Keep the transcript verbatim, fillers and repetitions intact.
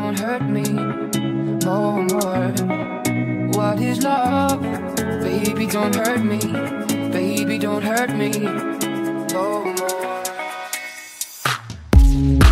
don't hurt me no more. What is love? Baby, don't hurt me. Baby, don't hurt me no more.